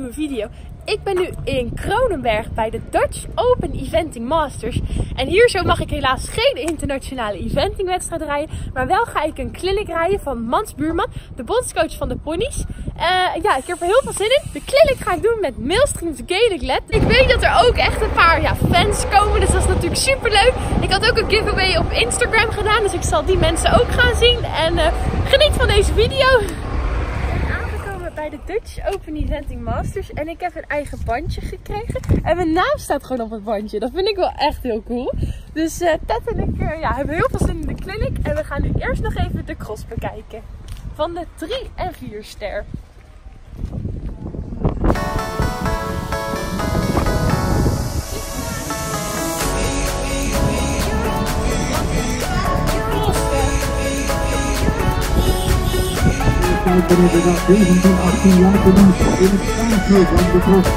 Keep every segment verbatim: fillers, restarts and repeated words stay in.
nieuwe video. Ik ben nu in Kronenberg bij de Dutch Open Eventing Masters. En hier zo mag ik helaas geen internationale eventingwedstrijd rijden. Maar wel ga ik een clinic rijden van Mans Buurman, de bondscoach van de ponies. Uh, ja, ik heb er heel veel zin in. De clinic ga ik doen met Millstreams Gaelic Led. Ik weet dat er ook echt een paar ja, fans komen, dus dat is natuurlijk super leuk. Ik had ook een giveaway op Instagram gedaan, dus ik zal die mensen ook gaan zien. En uh, geniet van deze video. Bij de Dutch Open Eventing Masters en ik heb een eigen bandje gekregen en mijn naam staat gewoon op het bandje. Dat vind ik wel echt heel cool. Dus uh, Ted en ik uh, ja, hebben heel veel zin in de clinic en we gaan nu eerst nog even de cross bekijken van de drie en vier ster. Binnen de dag zeventien achttien jaar te doen in het staansveld van de cross.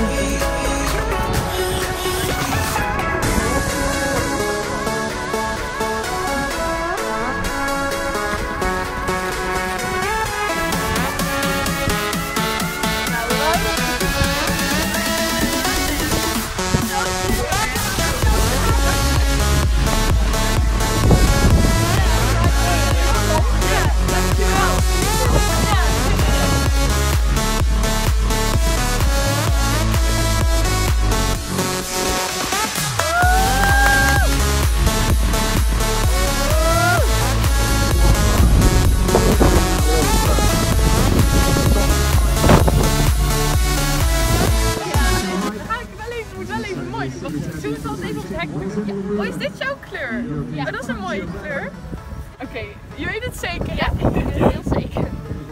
Zoom het als even op het hek. Ja. Oh, is dit jouw kleur? Ja. Oh, dat is een mooie kleur. Oké, okay. Je weet het zeker, ja? Ik weet het heel zeker.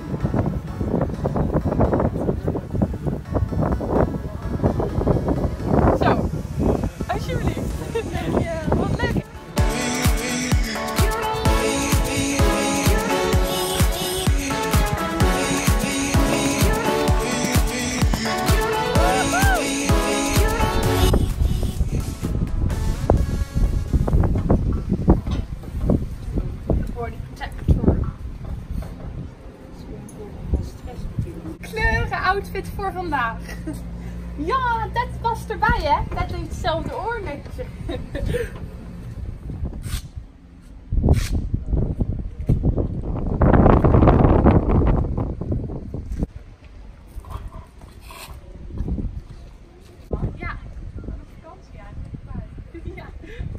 Zo, alsjeblieft. Dank je. Wat leuk. Kleurige outfit voor vandaag. Ja, dat past erbij, hè? Dat heeft hetzelfde oornetje. Ja, op vakantie eigenlijk. Ja.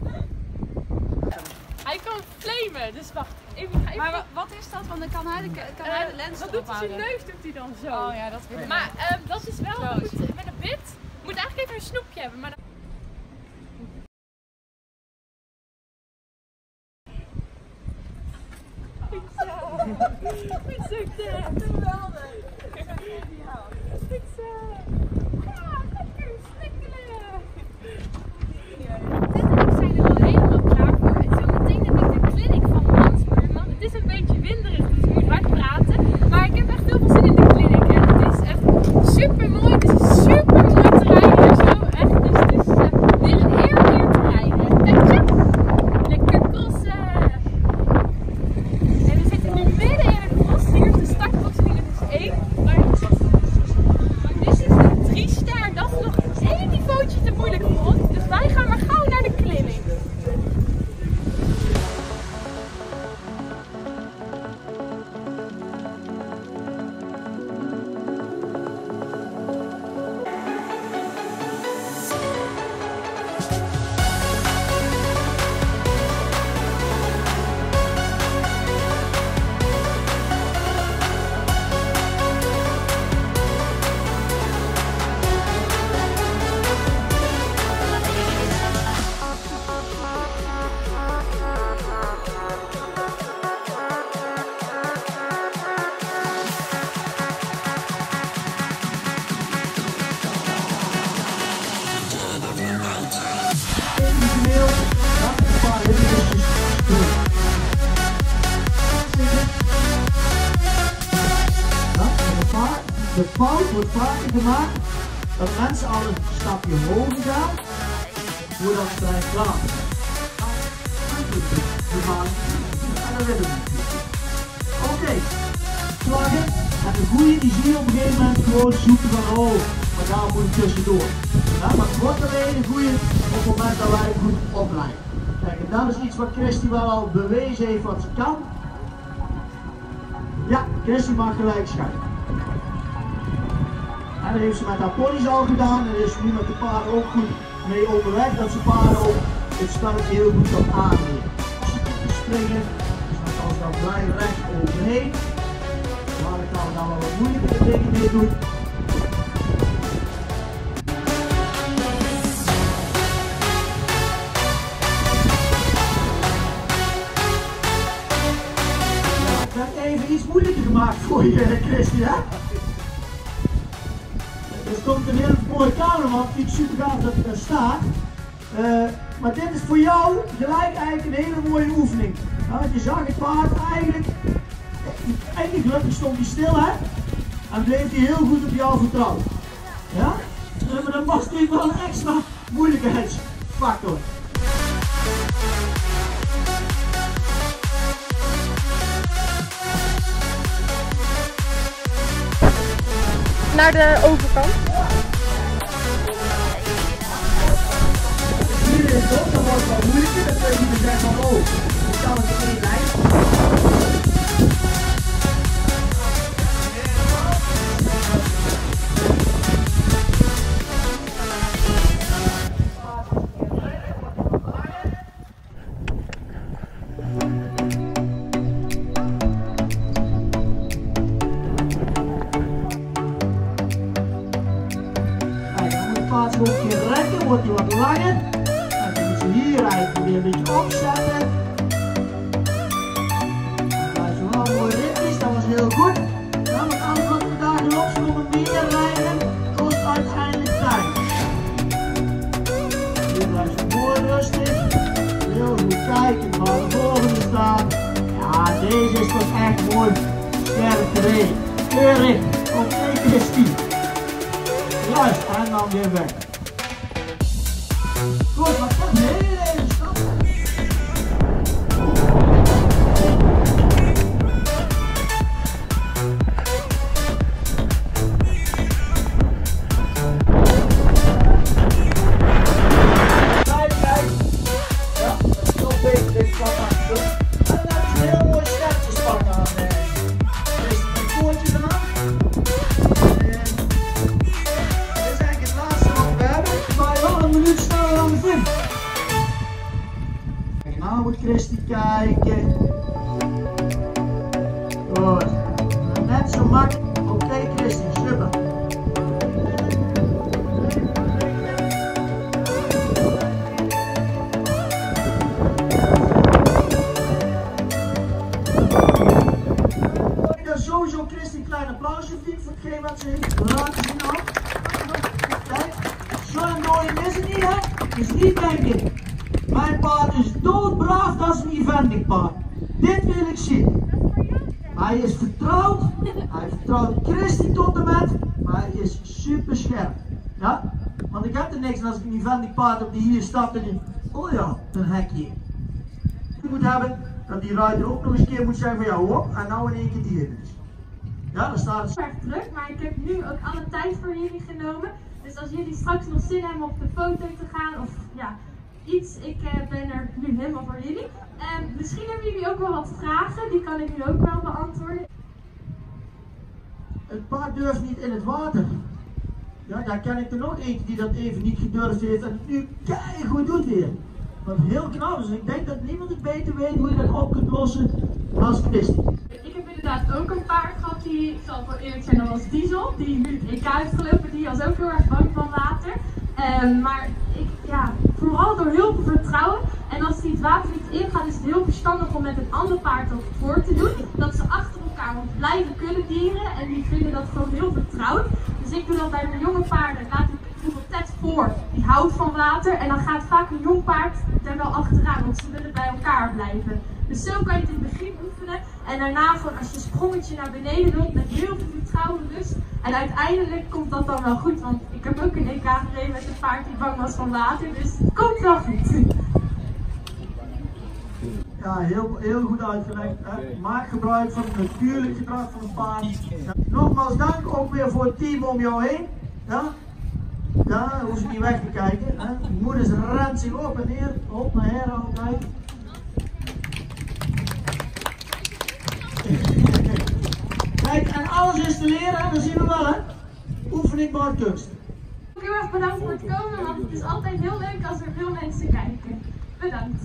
Hij kan flamen, dus wacht. Even, even. Maar wat is dat? Want dan kan hij de, kan hij de lens Wat doet hij? Zijn neus doet hij dan zo. Oh ja, dat wil ik. Maar uh, dat is wel zo, goed. Met een bit moet eigenlijk even een snoepje hebben. Maar dan... Goed zo. Goed zo, Ted. Geweldig. Goed zo. Ja, lekker snikkelen. Ted en ik zijn er al helemaal klaar voor. En zo meteen heb ik de clinic van Mans Buurman. Het is een beetje winderig, dus ik moet hard praten. Maar ik heb echt heel veel zin in de clinic. En het is echt super mooi. Het is super mooi te rijden en zo. Echt. Dus het is uh, weer een eer hier te rijden. Tetje. Lekker crossen. En we zitten nu midden in een cross. Hier is de startbox. Dit is één. Maar, maar dit is de drie ster. Dat is nog één niveautje te moeilijk voor ons. Dus wij gaan maar gauw naar de clinic. De fout wordt vaker gemaakt dat mensen al een stapje hoger gaan voordat ze zijn klaar. En dan willen we. Oké, slagen. En de goeie die zie je op een gegeven moment gewoon zoeken van oh, maar daar moet ik tussendoor. Ja, maar het wordt alleen een goeie op het moment dat wij goed opleiden. Kijk, en dat is iets wat Christy wel al bewezen heeft wat ze kan. Ja, Christy mag gelijk schijnen. En dat heeft ze met haar pony's al gedaan en is nu met de paarden ook goed mee onderweg, dat ze paarden ook het spelletje heel goed kan aanleren. Als ze kan springen, dus dan kan ze dan blij recht overheen. Maar dan kan we dan wel wat moeilijkere dingen mee doen. Ja, ik heb even iets moeilijker gemaakt voor je, Christy, hè? Er komt een hele mooie cameraman, ik vind het super gaaf dat hij daar staat. Uh, maar dit is voor jou gelijk eigenlijk een hele mooie oefening. Ja, want je zag het paard eigenlijk, eigenlijk gelukkig stond hij stil hè. En bleef hij heel goed op jou vertrouwen. Ja? Uh, maar dat was natuurlijk wel een extra moeilijkheidsfactor. Naar de overkant. Hier is het ook, dan wordt het wel moeilijker. Dan kun je niet meer zeggen van oh, ik kan het in één lijn. Als je een keer rekken, wordt hij wat langer. En dan moet je hier eigenlijk weer een beetje opzetten. En als je wel mooi ritmisch, dat was heel goed. Ja, want alles wat we daar gelopen komen meer rijden, kost uiteindelijk tijd. Hier blijf je mooi rustig. Heel goed kijken waar de volgende staat. Ja, deze is toch echt mooi sterk gereden. Keurig. Oké, Christy. Juist, en dan weer weg. Goed, maar dat heel even stappen. Kijk, kijk. Ja, dat is nog beter dit kwam achter. En dan heb je een heel mooi sterkjes pakken aan. Deze met een koortje eraan. Een minuut sneller dan de film. Kijk, nou moet Christy kijken. Goed. Net zo makkelijk. Oké, okay, Christy, super. Ik wil sowieso Christy een klein applausje verdienen voor hetgeen wat ze heeft laten zien al. Kijk. Zo'n mooie is het niet, hè? Dus niet denken, mijn paard is doodbraaf, dat is een eventing paard. Dit wil ik zien. Hij is vertrouwd, hij vertrouwt Christy tot en met, maar hij is super scherp. Ja? Want ik heb er niks als ik een eventing paard op die hier stapt en denk, oh ja, een hekje. Je moet hebben dat die ruiter ook nog eens een keer moet zeggen van ja, hop, en nou in één keer die is. Ja, dan staat het. Het is erg druk, maar ik heb nu ook alle tijd voor jullie genomen. Dus als jullie straks nog zin hebben om op de foto te gaan of ja, iets, ik uh, ben er nu helemaal voor jullie. En uh, misschien hebben jullie ook wel wat vragen, die kan ik nu ook wel beantwoorden. Het paard durft niet in het water. Ja, daar ken ik er nog eentje die dat even niet gedurfd heeft en het nu keigoed doet weer. Wat heel knap is. Ik denk dat niemand het beter weet hoe je dat op kunt lossen als Christy. Ik heb inderdaad ook een paard gehad die, ik zal voor eerlijk zijn, dat was Diesel, die nu het E K heeft gelopen, die was ook heel erg bang van water. Um, maar ik, ja, vooral door heel veel vertrouwen. En als hij het water niet ingaat, is het heel verstandig om met een ander paard ook voor te doen. Dat ze achter elkaar, want blijven kunnen dieren en die vinden dat gewoon heel vertrouwd. Dus ik doe dat bij mijn jonge paarden. Laat ik bijvoorbeeld Ted voor, die houdt van water. En dan gaat vaak een jong paard er wel achteraan, want ze willen bij elkaar blijven. Dus zo kan je het in het begin oefenen. En daarna gewoon als je een sprongetje naar beneden doet met heel veel vertrouwen en rust. En uiteindelijk komt dat dan wel goed. Want ik heb ook een E K gereden met een paard die bang was van water. Dus het komt wel goed. Ja, heel, heel goed uitgelegd. Hè. Maak gebruik van het natuurlijk gedrag van het paard. Ja. Nogmaals dank ook weer voor het team om jou heen. Ja, ja hoef je niet weg te kijken. Hè. Moeders rent zich op en neer, op naar her altijd. Kijk, en alles is te leren, en dat zien we wel, hè. Oefening bouwt kunst. Heel erg bedankt voor het komen, want het is altijd heel leuk als er veel mensen kijken. Bedankt.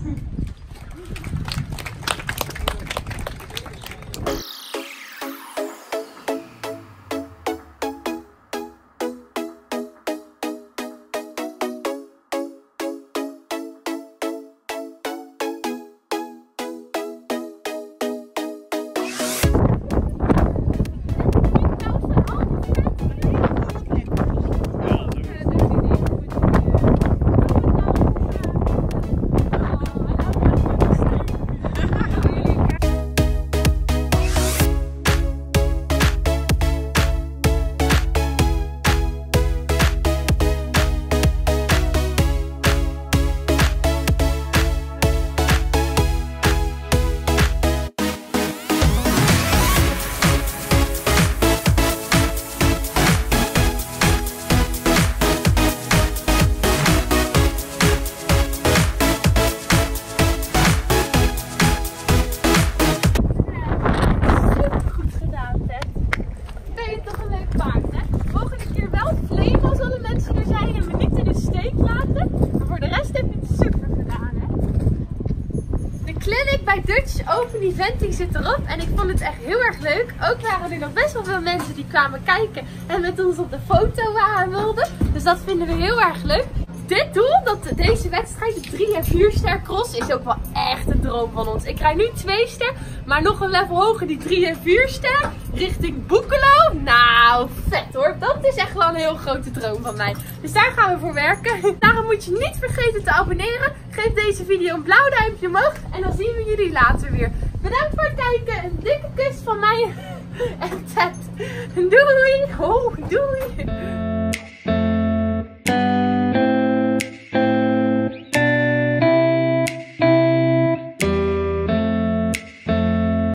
Bij Dutch Open Eventing zit erop en ik vond het echt heel erg leuk. Ook waren er nog best wel veel mensen die kwamen kijken en met ons op de foto waren wilden. Dus dat vinden we heel erg leuk. Dit doel, dat, deze wedstrijd, de drie en vier ster cross, is ook wel echt een droom van ons. Ik krijg nu twee ster, maar nog een level hoger, die drie en vier ster, richting Boekelo. Nou, vet hoor. Dat is echt wel een heel grote droom van mij. Dus daar gaan we voor werken. Daarom moet je niet vergeten te abonneren. Geef deze video een blauw duimpje omhoog en dan zien we jullie later weer. Bedankt voor het kijken. Een dikke kus van mij en Ted. Doei. Oh, doei.